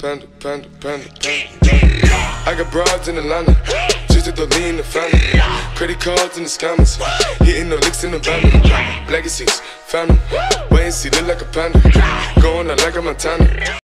panda, panda, panda, panda. I got broads in Atlanta, just to lean in the family. Credit cards in the scammers, hitting no licks in the van. Legacies, found them, wait and see, look like a panda. Going out like a Montana.